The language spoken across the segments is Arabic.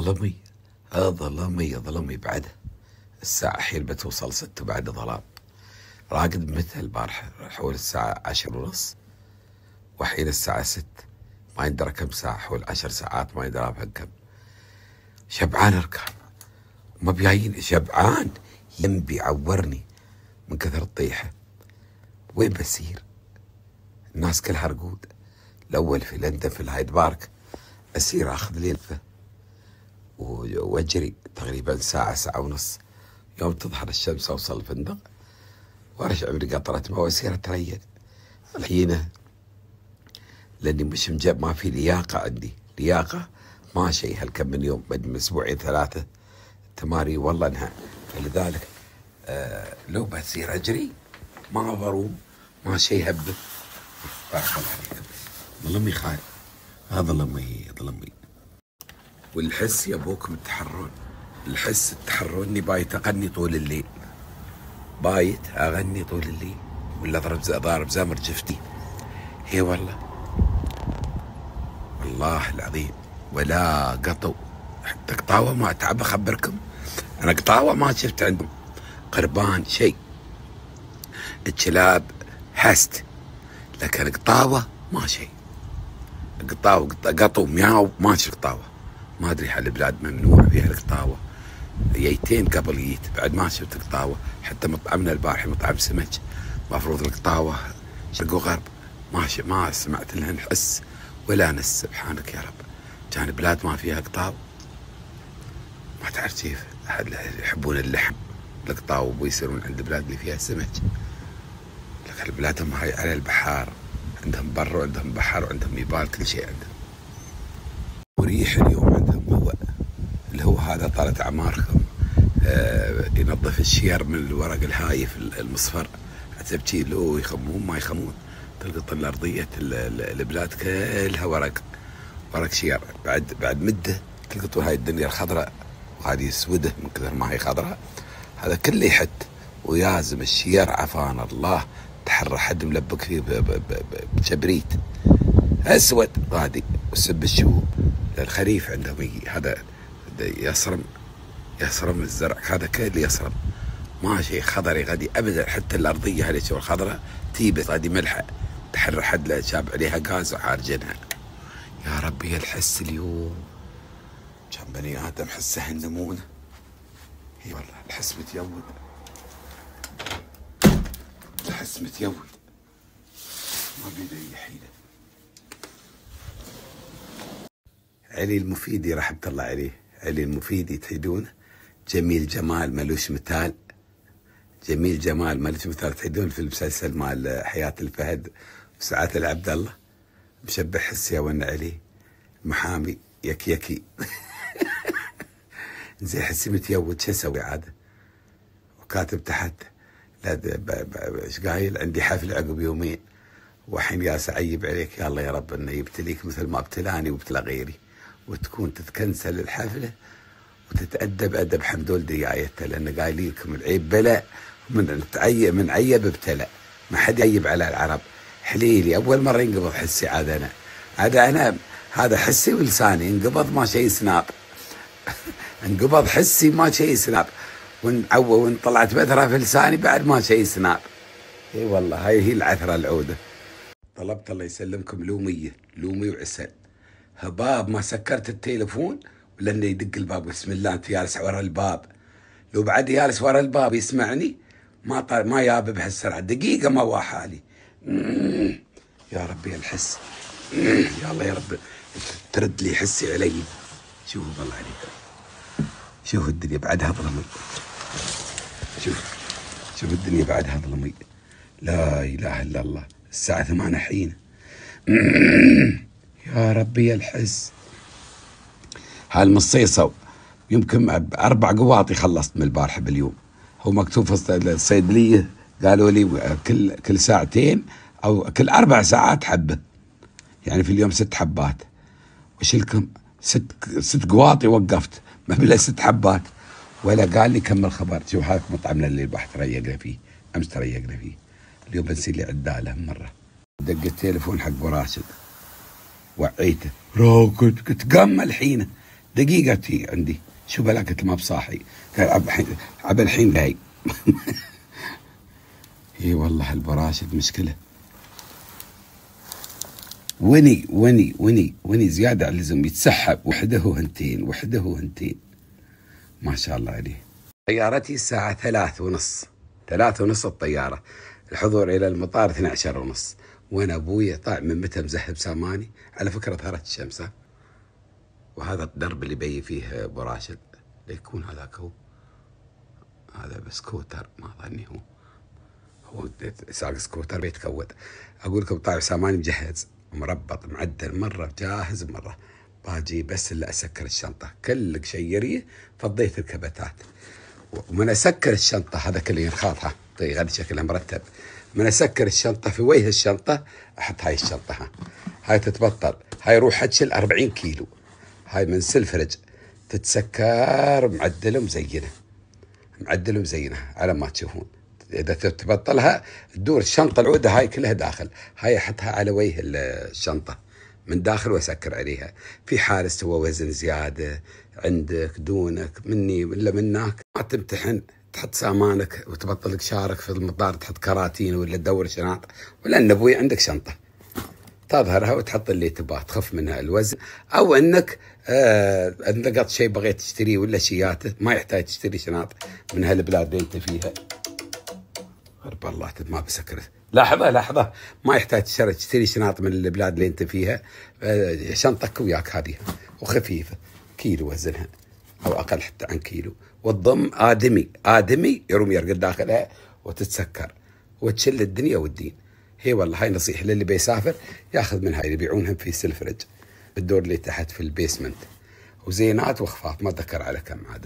ظلمي ظلمي بعده. الساعة حين بتوصل 6 بعد ظلام. راقد متى البارحة حول الساعة 10:30، وحين الساعة 6 ما يندرى كم ساعة، حول 10 ساعات ما يندرى بهالكم. شبعان اركب ما بياين، شبعان ينبي عورني من كثر الطيحة. وين بسير؟ الناس كلها رقود. الأول في لندن في الهايد بارك أسير أخذ لي لفة وأجري تقريبا ساعة ونص. يوم تظهر الشمس أوصل الفندق وأرجع من قطرة ما وأسير أتريد. الحين لأني مش مجاب، ما في لياقة عندي، لياقة ما شيء. هالكم من يوم بدي من أسبوعين 3 تمارين والله انها. فلذلك لو بصير أجري ما بروم ما شيء هبه. بارك الله عليكم. ظلمي خايف، هذا ظلمي. والحس يا ابوكم التحرون، الحس التحروني بايت اغني طول الليل، بايت اغني طول الليل، ولا ضارب زمر جفتي. هي والله العظيم. ولا قطو حتى قطاوه ما تعب. اخبركم انا قطاوه ما شفت عندهم قربان شيء. الكلاب حست، لكن قطاوه ما شيء. قطو مياو ما شفت قطاوه. ما ادري حل البلاد ممنوع فيها القطاوه. جيتين قبل جيت بعد ما شفت قطاوه. حتى مطعمنا البارحه مطعم سمك مفروض القطاوه شرق وغرب ما سمعت لهن حس ولا نس. سبحانك يا رب. كان بلاد ما فيها قطاو ما تعرف كيف يحبون اللحم القطاو ويصيرون عند بلاد اللي فيها سمك. لكن بلادهم هاي على البحار، عندهم بر وعندهم بحر وعندهم يبال، كل شيء عندهم. وريح اليوم عندهم هو اللي هو هذا طالت اعماركم ينظف الشير من الورق الهايف المصفر. تبكي لو يخمون ما يخمون، تلقط الارضيه البلاد كلها ورق شير. بعد مده تلقطوا هاي الدنيا الخضراء وهذه سوده من كثر ما هي خضراء. هذا كله يحت ويازم الشير عفان الله. تحرى حد ملبك فيه بشبريت اسود غادي وسب الشوب. الخريف عندهم هذا يصرم الزرع، هذا كله يصرم ما شيء خضري غادي ابدا. حتى الارضيه هذه شو الخضراء تيبس غادي ملحه، تحر حد لا شاب عليها غاز وحارجنها. يا ربي الحس اليوم كان بني ادم حسه النمونه. اي والله الحس متيود، الحس متيود ما بيده اي حيله. علي المفيدي رحمه الله عليه، علي المفيدي تحيدونه جميل جمال ملوش مثال. جميل جمال ملوش مثال. تحيدون في المسلسل مال حياة الفهد وساعات العبد الله مشبه حسي ون عليه محامي يكي زي حسي متيود. شو اسوي عاده؟ وكاتب تحت لا ايش قايل؟ عندي حفل عقب يومين وحين ياس اعيب عليك يا الله يا رب انه يبتليك مثل ما ابتلاني وابتلى غيري، وتكون تتكنسل الحفله وتتأدب أدب حمدول ديايته. لأن قايل لكم العيب بلاء، من عيب ابتلى. ما حد يعيب على العرب. حليلي أول مرة ينقبض حسي عاد أنا هذا حسي ولساني انقبض ما شيء سناب. انقبض حسي ما شيء سناب، وان طلعت بثرة في لساني بعد ما شيء سناب. اي والله هاي هي العثرة العودة. طلبت الله يسلمكم لومي وعسل. هباب ما سكرت التليفون ولانه يدق الباب بسم الله انت جالس ورا الباب. لو بعد جالس ورا الباب يسمعني ما ياب بهالسرعه دقيقه ما واحالي. يا ربي الحس. يا الله يا رب ترد لي حسي علي. شوفوا بالله عليكم، شوفوا الدنيا بعدها ظلمي. شوف الدنيا بعدها ظلمي. لا اله الا الله. الساعه 8 حين. يا ربي الحس. هالمصيصة يمكن 4 قواطي خلصت من البارحة باليوم. هو مكتوب في الصيدلية قالوا لي كل ساعتين أو كل 4 ساعات حبة، يعني في اليوم 6 حبات. وش لكم 6 قواطي وقفت ما بلا 6 حبات. ولا قال لي كمل خبر. شوف هاك مطعمنا اللي البحر تريقنا فيه، أمس تريقنا فيه، اليوم بنسير لي عدالة مرة. دق التليفون حق ابو راشد وعيته راقد. قلت قام الحين دقيقة تي عندي. شو بلا؟ قلت ما بصاحي. قال عب الحين جاي. اي والله البراشد مشكلة. وني زيادة على اللزوم، يتسحب وحده وهنتين وحده وهنتين، ما شاء الله عليه. طيارتي الساعة 3:30 الطيارة، الحضور إلى المطار 12:30. وأنا أبوي طالع من متى مزهب ساماني. على فكرة ظهرت الشمس، وهذا الدرب اللي بي فيه أبو راشد ليكون هذاك هو. هذا بسكوتر، ما ظني هو ساق سكوتر بيتكود. أقول لكم طالع ساماني مجهز مربط معدل مرة، جاهز مرة. باجي بس اللي أسكر الشنطة، كل شيريه فضيت الكبتات، ومن أسكر الشنطة هذا كله ينخاطها طيب غادي شكلها مرتب. من أسكر الشنطة في وجه الشنطة أحط هاي الشنطة، هاي تتبطل، هاي روح تشيل 40 كيلو، هاي من سلفرج تتسكر معدلة مزينة على ما تشوفون. إذا تبطلها تدور الشنطة العودة هاي كلها داخل، هاي أحطها على وجه الشنطة من داخل وأسكر عليها. في حارس هو وزن زيادة عندك دونك مني ولا منك، ما تمتحن تحط سامانك وتبطلك شارك في المطار، تحط كراتين ولا تدور شنط، ولا ان ابوي عندك شنطة تظهرها وتحط اللي تباه، تخف منها الوزن. او انك لقط شيء بغيت تشتريه ولا شياته، ما يحتاج تشتري شنط من هالبلاد اللي انت فيها. غرب الله ما بسكرت. لحظة ما يحتاج تشتري شنط من البلاد اللي انت فيها. شنطك وياك هذه وخفيفة، كيلو وزنها او اقل حتى عن كيلو، والضم آدمي يروم يرقد داخلها وتتسكر وتشل الدنيا والدين. هي والله هاي نصيحة للي بيسافر ياخذ من هاي اللي يبيعونهم في سلفرج الدور اللي تحت في البيسمنت، وزينات وخفاف، ما اتذكر على كم عاده.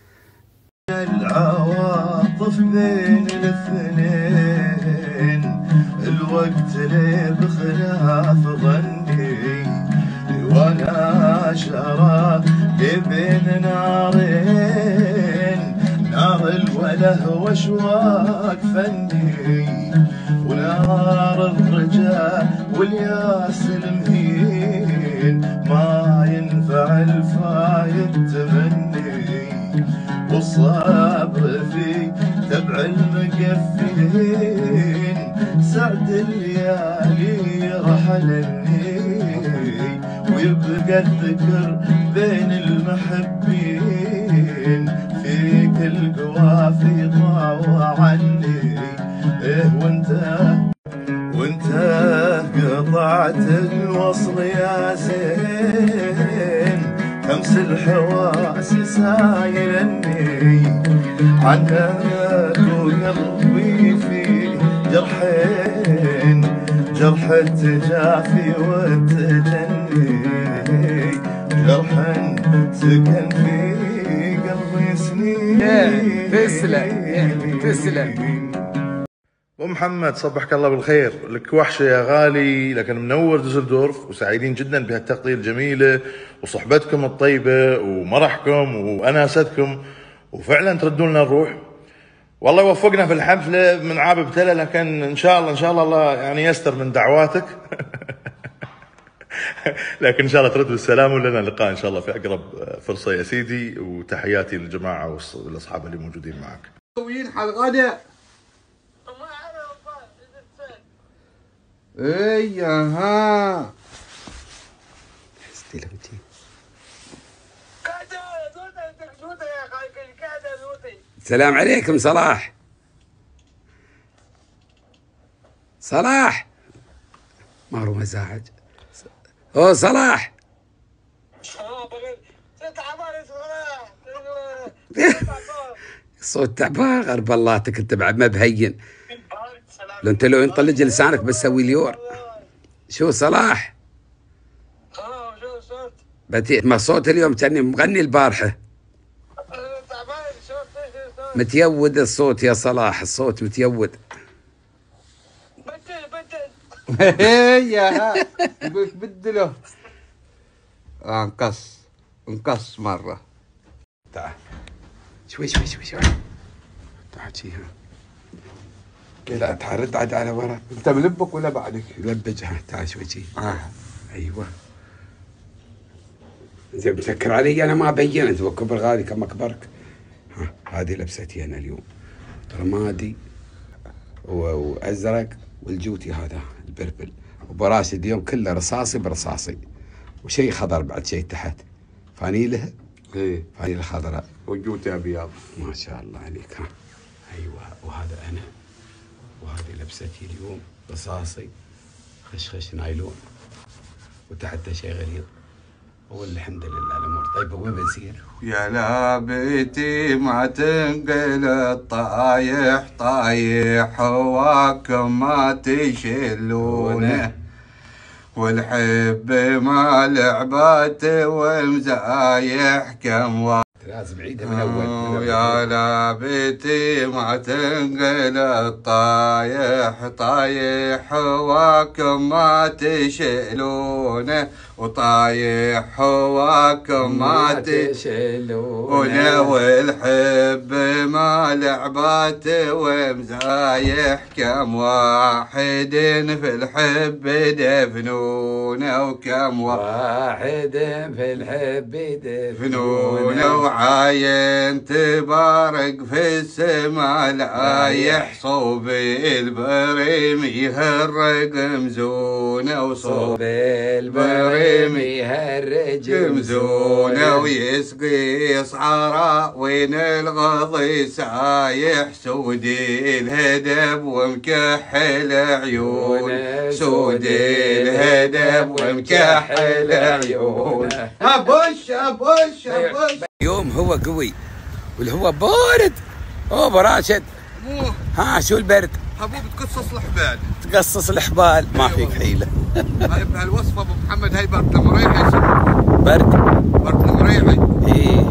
العواطف بين الاثنين، الوقت لي بخلاف ظني، وانا شرى بين نارين، نار الوله واشواق فني، ونار الرجاء والياس المهين، ما ينفع الفايد تمني، والصبر في تبع المقفلين، سعد الليالي رحلني، ويبقى الذكر بين المحبين، في كل قوافي طاوع عني. إيه وانت قطعت الوصل يا زين، تمس الحواس سايلني عنك، وقلبي في جرحين، جرح التجافي والتجني، جرح سكن في قلبي سنين. تسلم ابو محمد، صبحك الله بالخير، لك وحشه يا غالي، لكن منور دوزلدورف، وسعيدين جدا بهالتغطيه الجميله وصحبتكم الطيبه ومرحكم واناستكم، وفعلا تردوا لنا الروح. والله يوفقنا في الحفله من عاب ابتلى، لكن ان شاء الله يعني يستر من دعواتك. لكن ان شاء الله ترد بالسلام، ولنا لقاء ان شاء الله في اقرب فرصه يا سيدي، وتحياتي للجماعه والاصحاب اللي موجودين معك. على الغداء. اي ها السلام عليكم صلاح. ما هو مزاج. او صلاح. صوت تعبان غرب اللهتك انت بعد ما بهين. لو ينطلق لسانك بس سوي اليور. شو صلاح؟ شو صوت؟ بتيت ما صوت اليوم كاني مغني البارحه. متيود الصوت يا صلاح، الصوت متيود. بدل يا ها يقولك بدله. انقص مرة. تعال شوي تعال شي ها. لا تعال رد عاد على ورا. انت ملبك ولا بعدك؟ لبج. تعال شوي شي. ايوه زين مسكر علي انا ما بينت وكبر غالي كم اكبرك. ها هذه لبستي انا اليوم رمادي وازرق والجوتي هذا البربل وبراسي اليوم كله رصاصي برصاصي وشيء خضر بعد شيء تحت فانيله. ايه فانيله خضراء وجوتي ابيض. ما شاء الله عليك. ها ايوه وهذا انا وهذه لبستي اليوم رصاصي خشخش نايلون وتحته شيء غليظ والحمد لله الامور طيبه. وين بنسير؟ يا لابتي ما تنقل طايح طايح هواكم ما تشلونه والحب ما لعبات ومزايح كم لازم عيدها من اول. يا لابتي ما تنقل طايح طايح هواكم ما تشيلونه وطايح هواكم ما تشيلونه والحب ما لعبات ومزايح كم واحد في الحب دفنونه وكم واحد في الحب دفنونه وعاين تبارك في السما لايح صوب البريم يهرق مزونه وصوب البريم يهرج مزونه ويسقي صحراء وين الغضي سايح سودي الهدب ومكحل عيون سودي الهدب ومكحل عيون. ابوش ابوش ابوش. اليوم هو قوي والهواء بارد. اوه راشد ها شو البرد؟ حبوب تقصص الحبال. تقصص الحبال ما فيك حيله. هاي بهالوصفه ابو محمد هاي برد المريعي. برد المريعي. ايه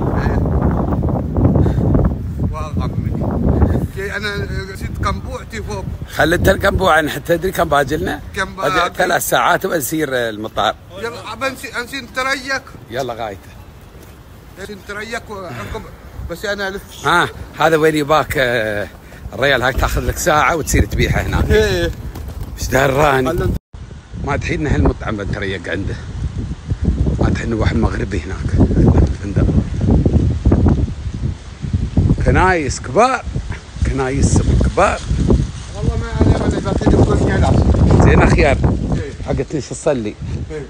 والله انا نسيت قنبوعتي فوق. خليت القنبوع حتى تدري كم باجلنا؟ كم باجل؟ 3 ساعات وبنسير المطار. يلا بنسي نتريك. يلا غايته. نتريك بس انا الف. ها هذا وين يباك الريال هاك تاخذ لك ساعه وتصير تبيعها هناك. ايه ايش دراني؟ ما تحين هالمطعم بنتريق عنده. ما تحين واحد مغربي هناك عندنا في الفندق. كنايس كبار كنايس كبار. والله ما انا باكل كل يلعب. زين خيار إيه. حقت ايش تصلي. إيه.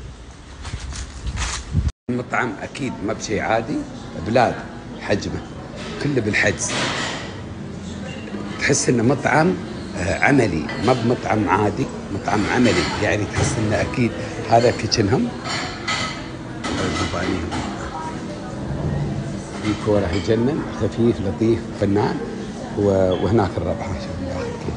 المطعم اكيد ما بشيء عادي بلاد حجمه كله بالحجز. تحس انه مطعم عملي ما بمطعم عادي مطعم عملي يعني تحس انه اكيد هذا كيتشنهم في كوره يجنن خفيف لطيف فنان وهناك الربحه شوف داخل كيف.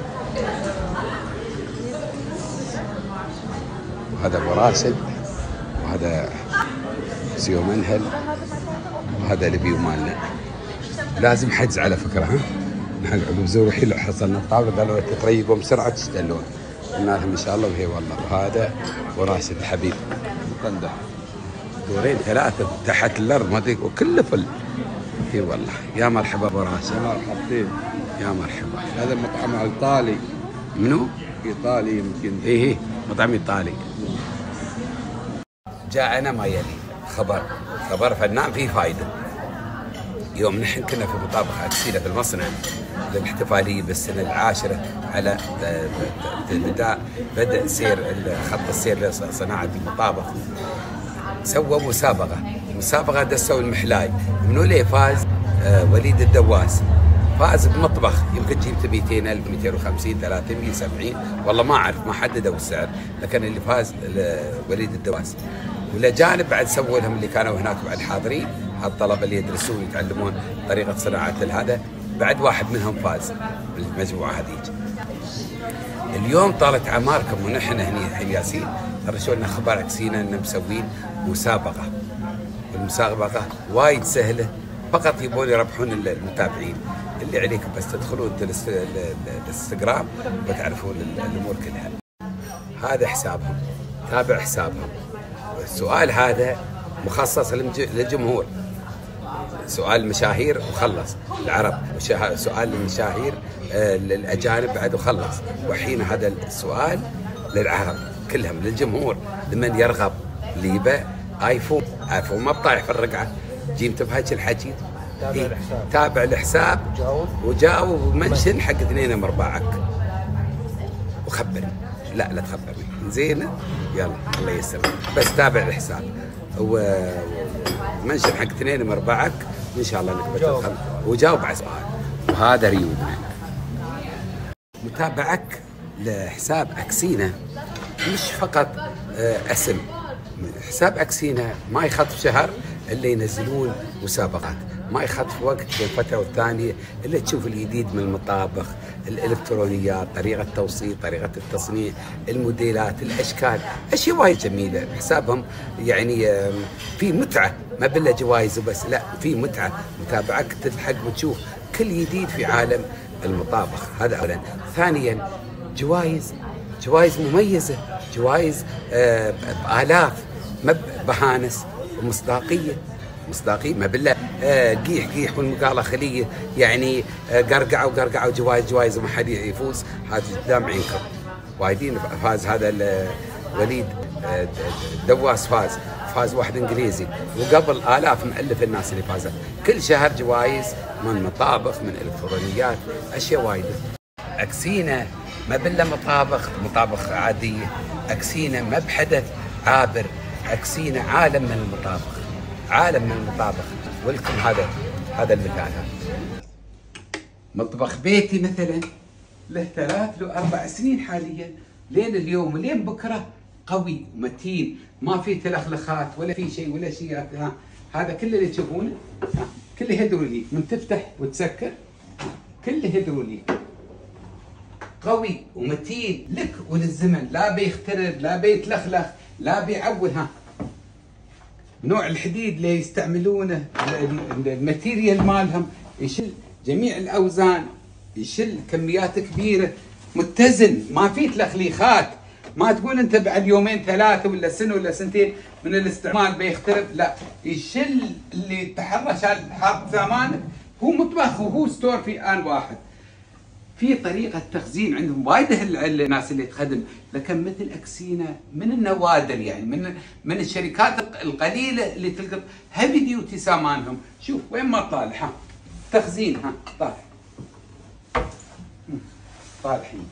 وهذا ابو راشد وهذا سيو منهل وهذا البيو مالنا. لازم حجز على فكره. ها نحن بزور الحين لو حصلنا الطاوله قالوا تتريقون بسرعه تشتلون. قلنا لهم ان شاء الله وهي والله. وهذا وراشد الحبيب قندح دورين 3 تحت الارض ما ادري وكله فل. اي والله يا مرحبا ابو راشد. يا مرحبتين. يا مرحبا. هذا مطعم ايطالي. منو؟ ايطالي يمكن. ايه مطعم ايطالي. جاءنا ما يلي خبر فنان فيه فايده. يوم نحن كنا في مطابخ عكسيله في المصنع للاحتفاليه بالسنه 10 على بدء سير خط السير لصناعه المطابخ. سووا مسابقه دسوا المحلاي. منو اللي فاز؟ وليد الدواس. فاز بمطبخ يمكن جيبته 200,000 250 300 70 والله ما اعرف ما حددوا السعر لكن اللي فاز وليد الدواس. والاجانب بعد سووا لهم اللي كانوا هناك بعد حاضرين الطلبه اللي يدرسون يتعلمون طريقه صناعه هذا بعد واحد منهم فاز بالمجموعه هذيك. اليوم طالت اعماركم ونحن هني الحين ياسين رشوا لنا خبر عكسينا ان مسوين مسابقه. والمسابقه وايد سهله فقط يبون يربحون المتابعين. اللي عليكم بس تدخلون الانستغرام وتعرفون الامور كلها. هذا حسابهم تابع حسابهم. السؤال هذا مخصص للجمهور. سؤال المشاهير وخلص العرب سؤال المشاهير للأجانب بعد وخلص. وحين هذا السؤال للعرب كلهم للجمهور لمن يرغب اللي يبى ايفون ما بطايح في الرقعه، جيمته بهاك الحكي. تابع الحساب وجاوب ومنشن حق اثنين مربعك وخبرني. لا تخبرني زين، يلا الله يسر، بس تابع الحساب ومنشن حق اثنين مربعك ان شاء الله انك بتدخل وجاوب على سؤال. وهذا ريودنا. متابعك لحساب اكسينا مش فقط اسم، حساب اكسينا ما يخطف شهر الا ينزلون مسابقات، ما يخطف وقت بين فتره والثانيه الا تشوف الجديد من المطابخ، الالكترونيات، طريقه التوصيل، طريقه التصنيع، الموديلات، الاشكال، اشياء وايد جميله. حسابهم يعني في متعه، ما بالله جوائز وبس، لا في متعه. متابعك تلحق وتشوف كل جديد في عالم المطابخ، هذا اولا. ثانيا جوائز مميزه، جوائز بالاف، ما بهانس، ومصداقيه ما بالله قيح والمقاله خليه يعني قرقعوا جوائز وما حد يفوز. هذا قدام عينكم وايدين. فاز هذا وليد دواس، فاز واحد انجليزي، وقبل الاف مؤلف الناس اللي فازت. كل شهر جوائز من مطابخ، من الكترونيات، اشياء وايده. اكسينا ما بالله مطابخ عاديه، اكسينا ما بحدث عابر، اكسينا عالم من المطابخ. ولكم هذا المثال. مطبخ بيتي مثلا له 3 ل 4 سنين حاليا، لين اليوم ولين بكره قوي ومتين، ما في تلخلخات ولا في شيء ولا شيء. هذا كله اللي تشوفونه كله هيدروليك، من تفتح وتسكر كله هيدروليك، قوي ومتين لك وللزمن، لا بيخترب، لا بيتلخلخ، لا بيعول. نوع الحديد اللي يستعملونه، الماتيريال مالهم يشيل جميع الاوزان، يشيل كميات كبيره، متزن، ما في تلخليخات. ما تقول انت بعد يومين 3 ولا سنه ولا سنتين من الاستعمال بيختلف، لا، يشيل اللي تحرش حاط زمانك. هو مطبخ وهو ستور في آن واحد. في طريقة تخزين عندهم وايد الناس اللي تخدم، لكن مثل اكسينا من النوادر، يعني من الشركات القليلة اللي تلقط هيفي ديوتي سامانهم. شوف وين ما طالع، تخزين، طالحين،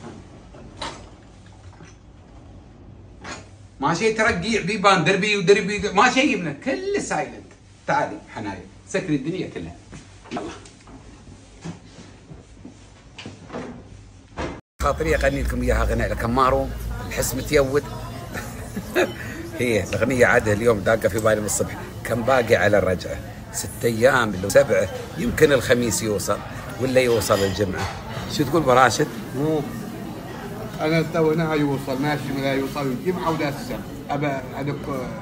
ما شيء ترقيع بيبان دربي ما شيء يبنى، كله سايلنت. تعالي حنايا سكري الدنيا كلها. يلا خاطري اغني لكم اياها غناء الكمارو، الحس متيود. هي الاغنيه عادة اليوم داقه في بالي من الصبح. كم باقي على الرجعه؟ 6 ايام لو 7، يمكن الخميس يوصل ولا يوصل الجمعه. شو تقول براشد؟ انا تو هنا يوصل ماشي، لا يوصل الجمعه ولا السبت. ابى ادق.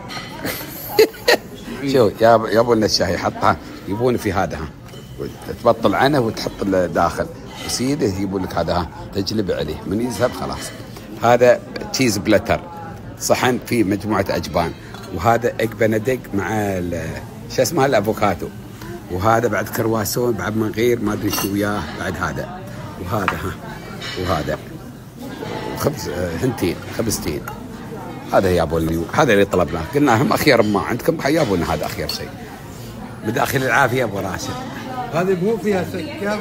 شو يابوا لنا الشاي، حطها يبون في هذا، تبطل عنه وتحط داخل وسيده، يجيبون لك هذا تجلب عليه، من يذهب خلاص. هذا تشيز بلتر، صحن فيه مجموعه اجبان، وهذا اك بندق مع شو اسمه الافوكادو، وهذا بعد كرواسون بعد من غير ما ادري شو وياه بعد هذا، وهذا خبز هنتين خبزتين. هذا يابون هذا اللي طلبناه، قلنا هم اخير ما عندكم حيابونا، هذا اخير شيء. بداخل العافيه ابو راشد. هذه مو فيها سكر.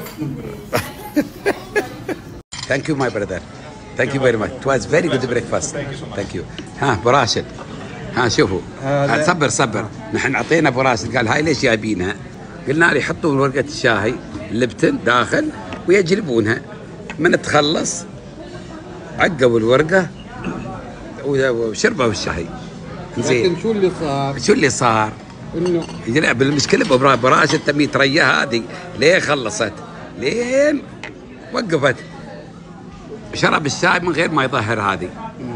Thank you my brother. Thank you very much. It was very good breakfast. Thank you. ابو راشد، شوفوا صبر. نحن عطينا ابو راشد، قال هاي ليش جايبينها؟ قلنا له يحطون ورقه الشاي اللبتن داخل ويجلبونها، من تخلص عقبوا الورقه وشربوا الشاي. زين شو اللي صار؟ انه لا بالمشكله ابو راشد تمي تريا هذه ليه خلصت؟ لين وقفت شرب الشاي من غير ما يظهر هذه.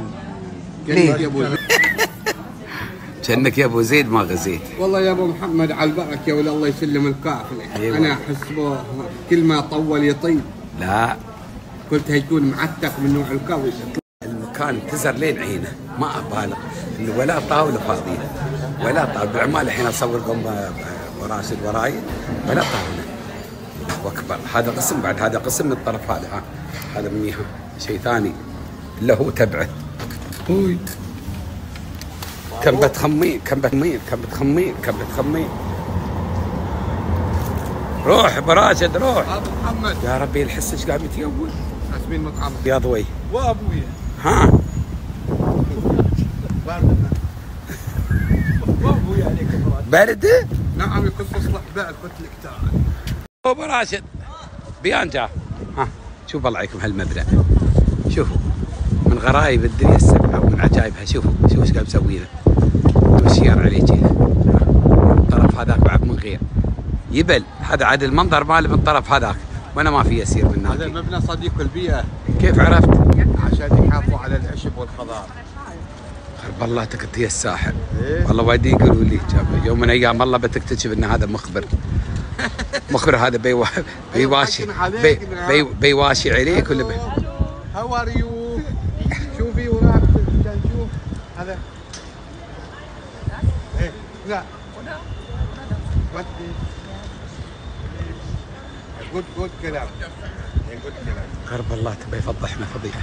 ليه؟ كأنك يا ابو زيد ما غزيت. والله يا ابو محمد على البركه، ولا الله يسلم القافله. أيوة. انا احس كل ما طول يطيب. لا قلت هيكون معتق من نوع القوي. المكان تزر لين عينه، ما ابالغ، انه ولا طاوله فاضيه ولا طاوله. بالعمال الحين اصور لكم وراشد وراي ولا طاوله. واكبر هذا قسم، بعد هذا قسم من الطرف هذا، هذا منيها شيء ثاني اللي هو تبعه. كم بتخمين كم بتخمين كم بتخمين كم بتخمين. روح براشد روح. ابو محمد يا ربي الحس ايش قاعد يتيول. اسمين مطعم يا ضوي وابويا. ها وابويا عليك برد. نعم يقص اصلح بقى قلت لك تعال. ابو راشد بيانجا. ها شوف الله عليكم هالمبنى. شوفوا من غرايب الدنيا السبعه ومن عجائبها. شوفوا شوفوا ايش قاعد مسوي له. مشيار عليه كذا. الطرف هذاك بعد من غير يبل. هذا عاد المنظر ماله من الطرف هذاك وانا ما في يسير من هذا المبنى صديق البيئه. كيف عرفت؟ عشان يحافظوا على العشب والخضار. والله تكتي الساحر. والله وايد يقولوا لي يوم من ايام الله بتكتشف ان هذا مخبر. مخبر هذا بيواشي بيواشي عليك ولا هاو ار يو. شوفي وراك نشوف هذا. ايه لا جود كلام. جود كلام. غرب الله تبي يفضحنا فضيحه.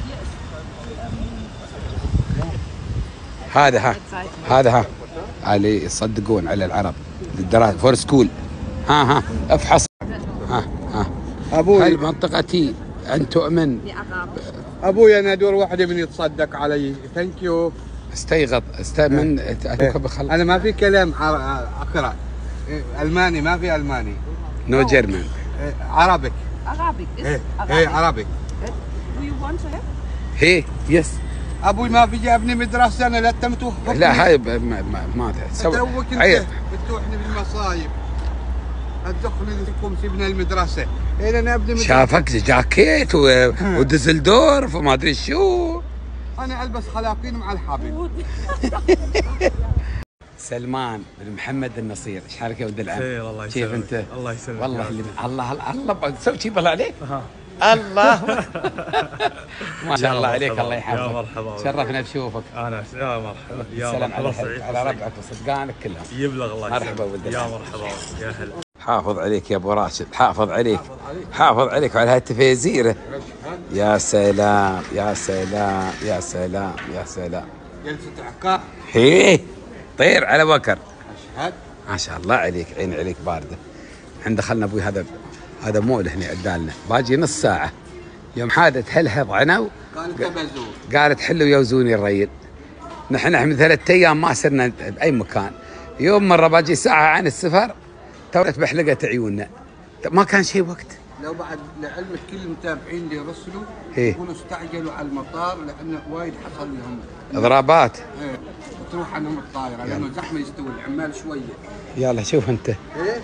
هذا ها علي يصدقون على العرب للدراسه فور سكول. ها افحص. ها ابوي هل منطقتي ان تؤمن؟ ابوي انا دور واحد من يتصدق علي. ثانك يو. استيقظ استمن بخل. انا ما في كلام اقرا الماني. ما في الماني. نو جيرمان. عربي. ايه عربي. هي يس. ابوي ما في جابني مدرسه انا. لا تمتوه. لا هاي ما تسوي. عيب بتوحني بالمصايب. الدخل لكم سيبنا المدرسه. انا ابني مدرسه. شافك جاكيت ودزلدورف وما ادري شو. انا البس خلاقين مع الحبل. سلمان بن محمد النصير. ايش حالك يا ولد العم؟ خير الله يسلمك. كيف انت؟ الله يسلمك. والله الله سوي شي بالله عليك. الله ما شاء الله عليك. الله يحفظك. يا مرحبا. شرفنا بشوفك. انا يا مرحبا. يا سلام مرحبا. على ربعك وصدقانك كلهم. يبلغ الله. مرحبا ولد يا العم. مرحبا يا هلا. حافظ عليك يا ابو راشد. حافظ عليك وعلى هاي التفيزيره. يا سلام يا سلام يا سلام يا سلام. جلسه عقاب. هي طير على بكر. اشهد. ما شاء الله عليك. عين عليك بارده. احنا دخلنا ابوي هذا مول هنا عدالنا. باجي نص ساعه. يوم حادت هلهض عنو قالت حلوا يوزوني الريل. نحن من 3 ايام ما صرنا باي مكان. يوم مره باجي ساعه عن السفر تورت بحلقه عيوننا. ما كان شيء وقت. لو بعد لعلمك كل المتابعين اللي يرسلوا إيه؟ يقولوا استعجلوا على المطار لانه وايد حصل لهم اضرابات. ايه تروح عنهم الطائره لانه زحمه يستوي العمال شويه. يلا شوف انت. ايه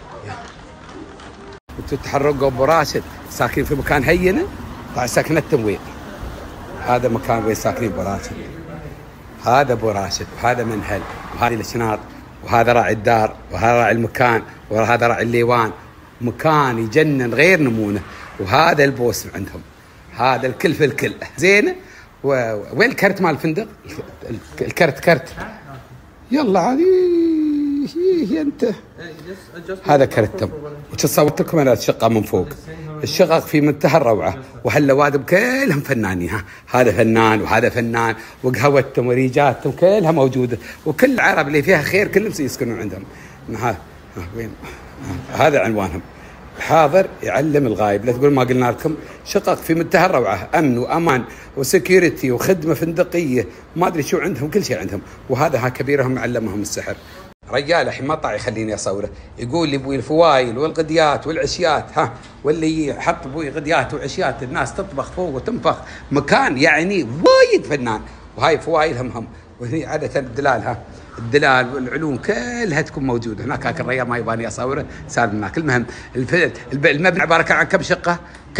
انتوا تحرقوا ابو راشد ساكنين في مكان هينه. طيب سكنتهم وين؟ هذا مكان وين ساكنين ابو راشد. هذا ابو راشد وهذا منهل وهذه الشناط وهذا راعي الدار وهذا راعي المكان وهذا راعي الليوان. مكان يجنن غير نمونه. وهذا البوس عندهم. هذا الكل في الكل زين. وين الكرت مال الفندق؟ الكرت يلا عادي انت. هذا كرتهم. وش صورت لكم انا الشقه من فوق. الشقق في منتهى الروعه وهاللوادم كلهم فنانين. هذا فنان وهذا فنان وقهوتهم وريجاتهم كلها موجوده. وكل العرب اللي فيها خير كلهم يسكنون عندهم. وين هذا عنوانهم. حاضر يعلم الغايب. لا تقول ما قلنا لكم. شقق في منتهى الروعه. امن وامان وسكيورتي وخدمه فندقيه ما ادري شو عندهم. كل شيء عندهم. وهذا كبيرهم علمهم السحر. رجال الحين ما طاع يخليني اصوره. يقول لي ابوي الفوايل والغديات والعشيات. واللي يحط ابوي غديات وعشيات الناس تطبخ فوق وتنفخ. مكان يعني وايد فنان. وهاي فوايلهم هم. وهني عاده الدلال والعلوم كلها تكون موجوده هناك. الرجال ما يباني اصوره سالم هناك. المهم المبنى عباره عن كم شقه؟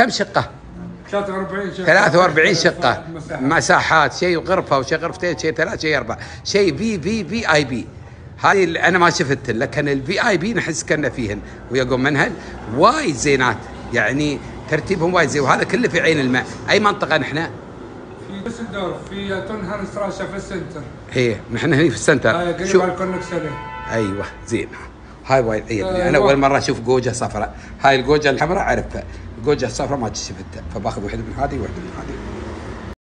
43 شقه. مساحات شيء غرفه وشيء غرفتين شيء 3 شيء 4 شيء في اي بي. هذه اللي انا ما شفت لكن الفي اي بي نحس كنا فيهن ويقوم منهل وايد زينات يعني ترتيبهم وايد زين. وهذا كله في عين الماء. اي منطقه نحن؟ في دوسلدورف في تونهان ستراشا في السنتر. هي نحن هني في السنتر. قريب على الكونكسيون. ايوه زين. هاي وايد عيبني. انا اول مره اشوف جوجه صفراء. هاي الجوجه الحمراء اعرفها. الجوجه الصفراء ما شفتها. فباخذ واحده من هذه وواحده من هذه.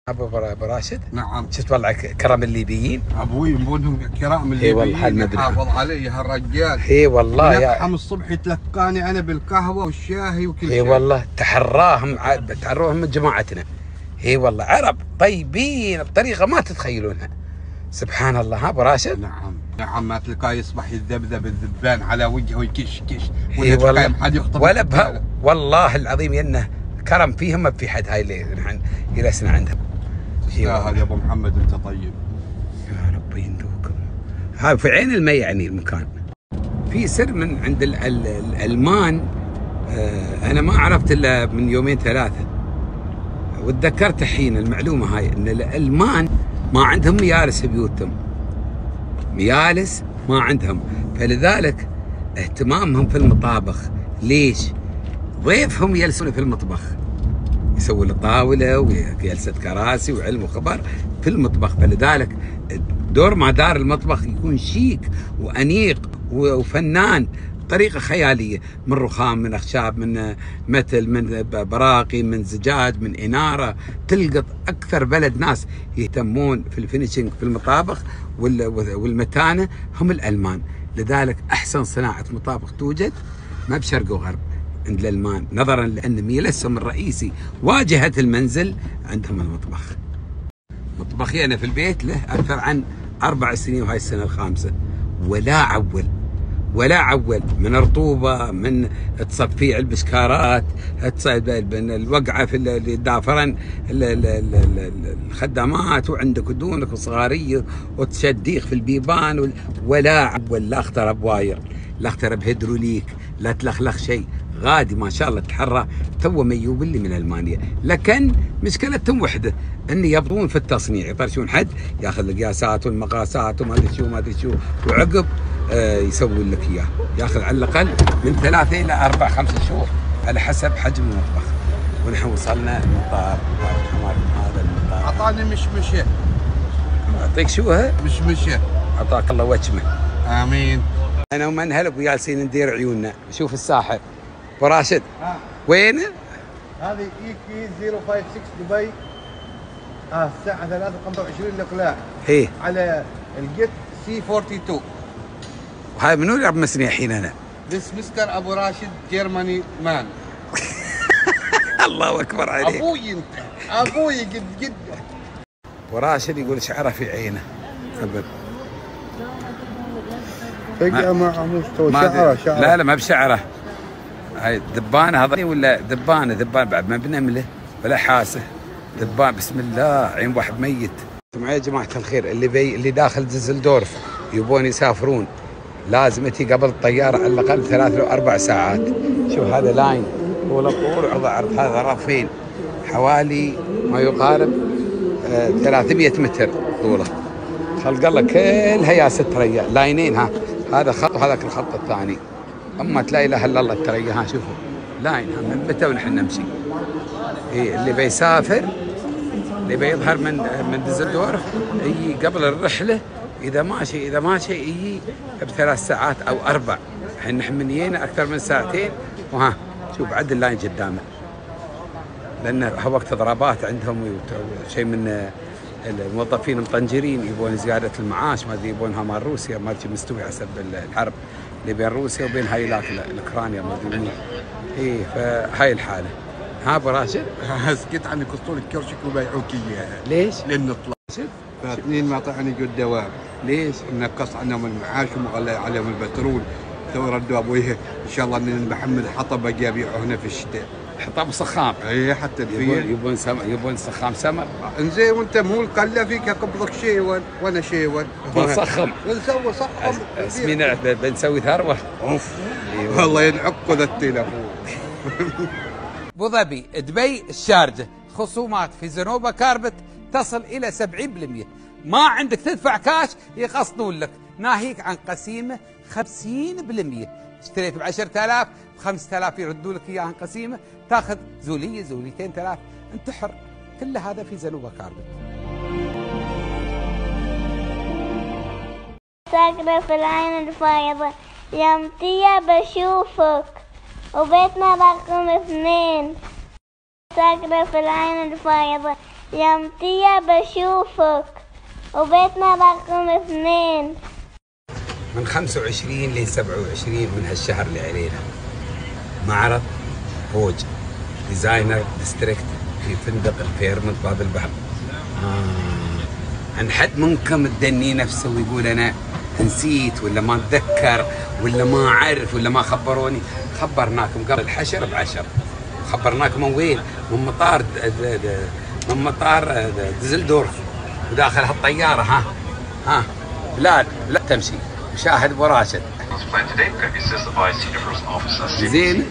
ابو راشد. نعم. شفت والله كرم الليبيين. ابوي يبونهم كرام الليبيين يحافظ علي هالرجال. اي والله يقحم الصبح يتلقاني انا بالقهوه والشاي وكل شيء. اي والله تحروهم من جماعتنا. اي والله عرب طيبين بطريقه ما تتخيلونها. سبحان الله. ها ابو راشد. نعم ما تلقاه يصبح يذبذب الذبان على وجهه ويكش كش. اي والله حد يخطب ولا والله العظيم انه كرم فيهم ما في حد. هاي اللي نحن جلسنا عندهم. تستاهل يا ابو محمد انت طيب. يا رب يندوكم. هاي في عين المي يعني المكان. في سر من عند الالمان. انا ما عرفت الا من يومين ثلاثه وتذكرت الحين المعلومه هاي ان الالمان ما عندهم ميالس بيوتهم. ميالس ما عندهم، فلذلك اهتمامهم في المطابخ. ليش؟ ضيفهم يجلسون في المطبخ، يسووا له طاوله وجلسه كراسي وعلم وخبر في المطبخ، فلذلك دور ما دار المطبخ يكون شيك وانيق وفنان بطريقه خياليه، من رخام، من اخشاب، من متل، من براقي، من زجاج، من اناره. تلقط اكثر بلد ناس يهتمون في الفينيشنج في المطابخ والمتانه هم الالمان. لذلك احسن صناعه مطابخ توجد ما بشرق وغرب عند الالمان، نظرا لان ميلسهم الرئيسي واجهه المنزل عندهم المطبخ. مطبخي انا في البيت له اكثر عن 4 سنين وهاي السنه الخامسه، ولا عول من رطوبه، من تصفيع البشكارات، الوقعه في الدافرن الخدامات وعندك ودونك وصغاريه وتشديق في البيبان، ولا عول. لا اخترب واير، لا اخترب هيدروليك، لا تلخلخ شيء. غادي ما شاء الله تحرى تو ميوب اللي من المانيا، لكن مشكلتهم وحده ان يبطون في التصنيع، يطرشون حد ياخذ القياسات والمقاسات وما ادري شو وعقب يسوي لك اياه، ياخذ على الاقل من 3 إلى 4 5 شهور على حسب حجم المطبخ. ونحن وصلنا المطار. هذا المطار اعطاني مشمشه. اعطيك شو مشمشه. اعطاك الله وجمه. امين. انا ومنهل وجالسين ندير عيوننا. شوف الساحل. ابو راشد وين؟ هذه EQ 056 دبي. الساعة 3:25 الاقلاع. ايه على الجيت C42. وهاي منو اللي مسني الحين انا؟ This Mr. ابو راشد جيرماني مان. الله اكبر عليك. ابوي انت، ابوي قد ابو راشد يقول شعره في عينه. فجأة مع مستوى شعره. لا ما بشعره. هاي دبانه هذا ولا دبانه بعد ما بنمله ولا حاسه. دبان بسم الله، عين واحد ميت. معي يا جماعه الخير اللي داخل ديزلدورف يبون يسافرون لازم تي قبل الطياره على الاقل 3 أو 4 ساعات. شوف هذا لاين طول عرض عرض، هذا رفين حوالي ما يقارب 300 متر طوله. خلق الله كلها يا 6 ريال لاينين. هذا خط وهذاك الخط الثاني. اما لا اله الا الله التريا. شوفوا لاين من متى ونحن نمشي. اللي بيسافر اللي بيظهر من ديزلدورف يجي قبل الرحله، اذا ماشي يجي ب3 ساعات او 4. الحين نحن من جينا اكثر من 2 ساعتين شوف عد اللاين قدامنا، لان وقت ضربات عندهم شيء من الموظفين مطنجرين يبون زياده المعاش، ما ادري يبونها مال روسيا، ما ادري مستوي حسب الحرب اللي بين روسيا وبين هاي الاوكرانيا ما ادري مين. فهاي الحاله. ابو راشد سكت عن يقصون الكرشك وبيعوك اياها. ليش؟ لان طلع فاثنين ما طلعني قد دوام. ليش؟ نقص عنهم المعاش ومغلى عليهم البترول. تو ردوا ابويه ان شاء الله ان محمد حطب باقي ابيعه هنا في الشتاء. حطب وسخام. اي حتى الفيل يبون سخام سمر. انزين وانت مو القله فيك قبضك شيء وانا شيء بنسخم. بنسوي صخم. اسمينا بنسوي ثروه. اوف والله ينعقوا ذا التليفون. ابو ظبي، دبي، الشارجه، خصومات في زنوبا كاربت تصل الى 70%. ما عندك تدفع كاش يقسطون لك، ناهيك عن قسيمه 50%. اشتريت ب 10,000 ب 5,000 يردوا لك اياها قسيمه، تاخذ زوليه زوليتين 3 انت حر. كل هذا في زنوبا كاربت. ساكنة في العين الفايضة، يمتية بشوفك، وبيتنا رقم 2. ساكنة في العين الفايضة، يمتية بشوفك. وبيتنا رقم 2. من 25 ل 27 من هالشهر اللي علينا معرض فوج ديزاينر ديستريكت في فندق البيرمنت باب البحر. عن حد منكم تدني نفسه ويقول انا نسيت ولا ما اتذكر ولا ما اعرف ولا ما خبروني؟ خبرناكم قبل الحشر ب10. خبرناكم من وين؟ من مطار ديزلدورف وداخل هالطياره. ها بلال لا تمشي مشاهد ابو راشد. زين.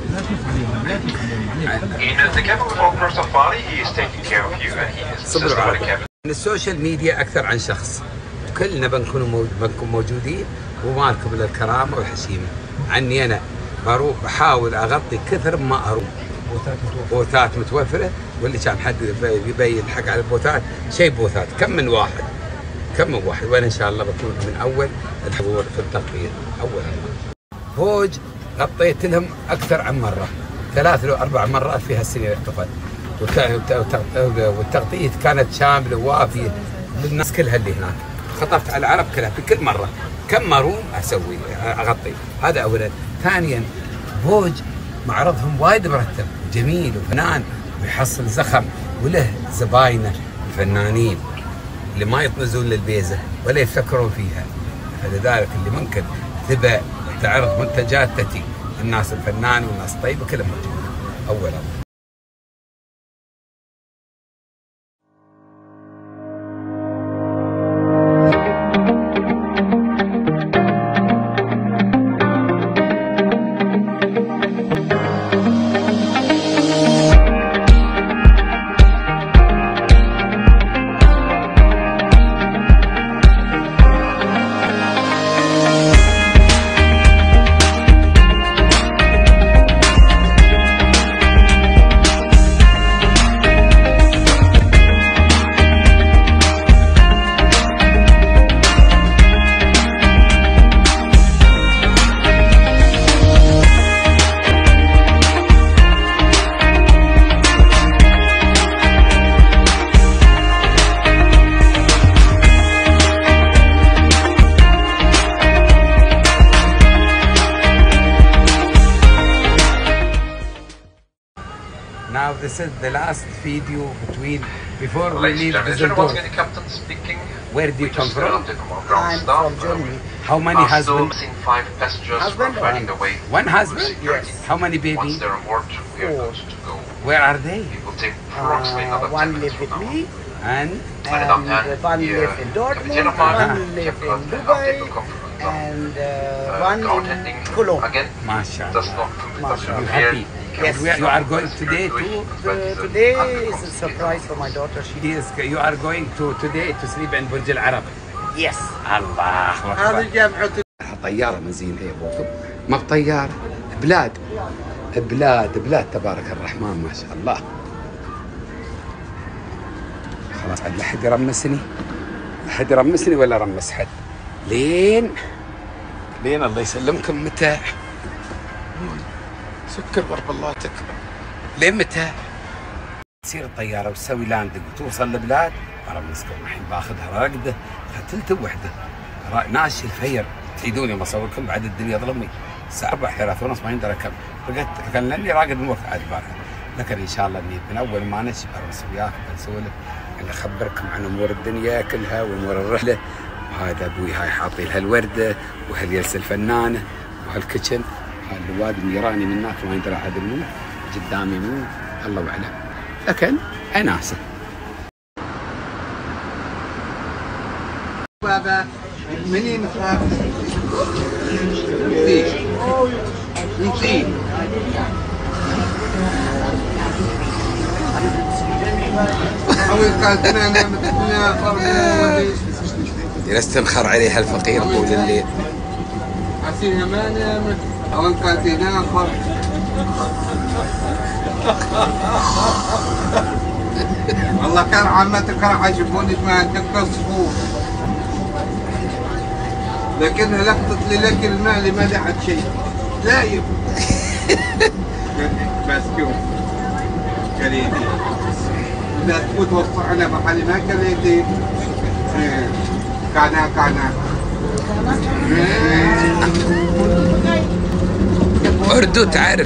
صبروا على من السوشيال ميديا اكثر عن شخص. كلنا بنكون موجودين ومالكم الا الكرامه والحشيمه. عني انا بروح بحاول اغطي كثر ما اروح. بوثات متوفره واللي كان حد يبين حق على البوثات شيء بوثات. كم من واحد وانا ان شاء الله بكون من اول الحضور في التغطيه. اول فوج غطيت لهم اكثر عن مره، 3 أو 4 مرات في هالسنه اختفت، والتغطيه كانت شامله ووافيه للناس كلها اللي هناك. خطفت على العرب كلها في كل مره كم مروم اسوي اغطي. هذا اولا. ثانيا فوج معرضهم وايد مرتب جميل وفنان ويحصل زخم وله زباينه الفنانين اللي ما يطنزون للبيزه ولا يفكرون فيها. فلذلك اللي ممكن تبى تعرض منتجات تتي الناس الفنان والناس الطيبه كلهم موجودين. اولا now this is the last video before we leave Düsseldorf. Where do you come from? I'm from Germany. How many husbands? 5 passengers Husband? running away. One husband? Yes. How many Once babies? they're on board, we are good to go. Where are they? It will take approximately another 10 One minutes live with from now. me, And and one live in Dortmund, one live in Dubai, and one in Cologne. Again, MashaAllah. does not You appear. happy? Yes. You are going today to? Today is a surprise for my daughter. You are going today to sleep in Burj Al Arab. Yes. الله هذه أكبر. جامعة. طيارة من زين هي بوكم. ما بطيارة. بلاد تبارك الرحمن ما شاء الله. خلاص عاد لا حد يرمسني ولا رمس حد. لين الله يسلمكم متى؟ سكر ضرب الله تكبر. لين متى؟ تصير الطيارة وتسوي لاندنج وتوصل لبلاد ارمسكم. الحين باخذها رقدة ختلت وحدة. ناشي الفير تعيدون يوم اصوركم بعد الدنيا ظلمي. الساعة 4 3:30 ما يندرى كم. رقدت كان لاني راقد من وقت عاد البارحة. لكن ان شاء الله من اول ما نمشي ارمس وياك بنسولف. انا اخبركم عن امور الدنيا كلها وامور الرحلة. وهذا ابوي هاي حاطي لها الوردة وهاليلس الفنانة وهالكتشن. هالواد ميراني من هناك ما يندرى عاد منه. قدامي منه الله اعلم. لكن اناسة. بابا منين خاف؟ نسيت أول كانتنا نامتنا فرمو جلست تنخر عليها الفقير طول الليل. عسيها ما نامت أول كانتنا فرمو والله كان عمتك راح يجيبوني ما عندك صفوف لكنها لقطت لي لك المال ما دعت شيء لا بس كيف كريمي إذا تفوت وسط على محل ما كليتي كانا أردو تعرف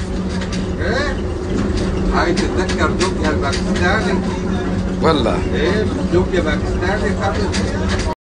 هاي تتذكر دوكيا الباكستاني والله دوكيا باكستاني